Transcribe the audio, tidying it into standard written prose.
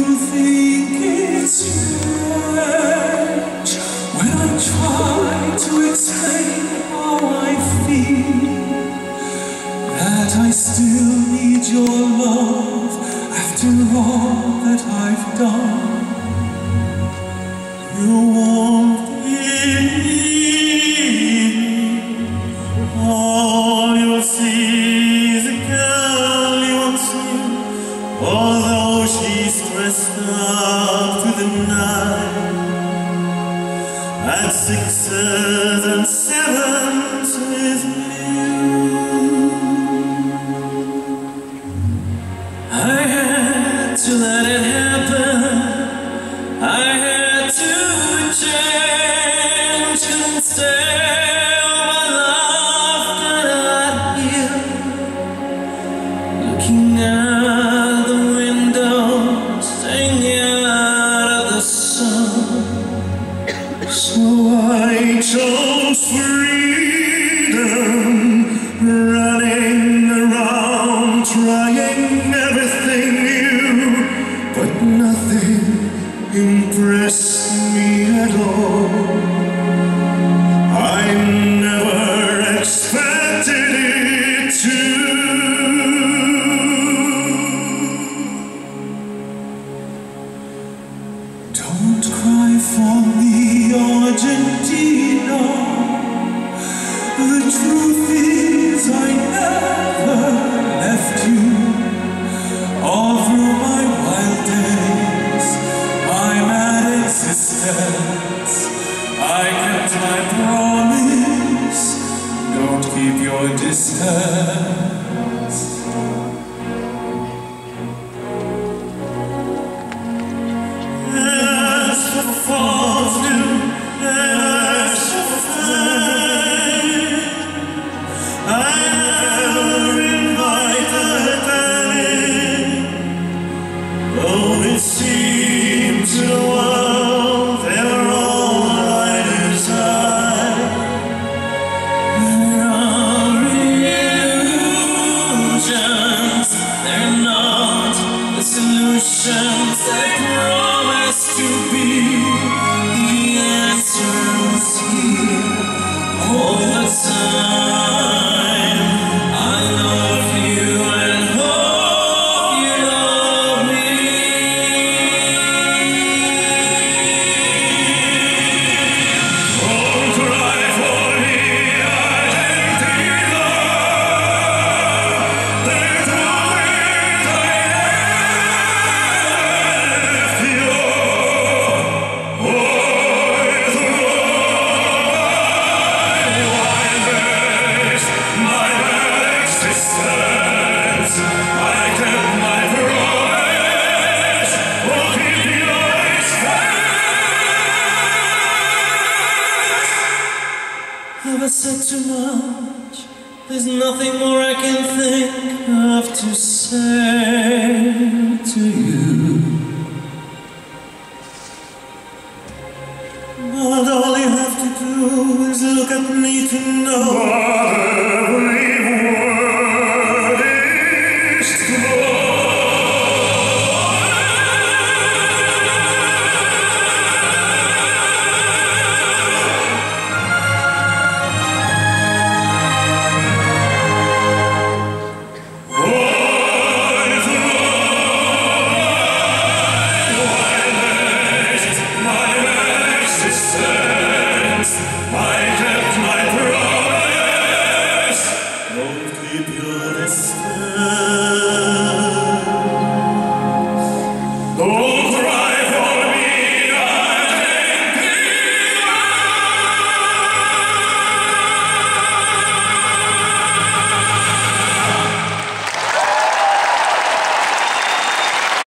think it's strange when I try to explain how I feel, that I still need your love after all that I've done? You won't believe all you'll see is a girl you once knew, although she's dressed up through the night, at sixes and sevens with you. I had to let it happen. I had to change and stay. My love got here, looking out the window, staying out of the sun. So I chose freedom, running around, trying everything new, but nothing impressed me at all. I never expected it to. Don't cry for me, Argentina. The truth is I never left you. All through my wild days, my mad existence, I kept my promise. Don't keep your distance. As for falls new, as for fame, I never invited them in, though it seems to the world they were all right inside. There are illusions, they're not the solutions they promise to be. The answer was here all the time. I love you and hope you love me. Don't cry for me, Argentina. There's no way I left you. Always my bad existence, I kept my promise. Won't keep your distance. Have I said too much? There's nothing more I can think of to say.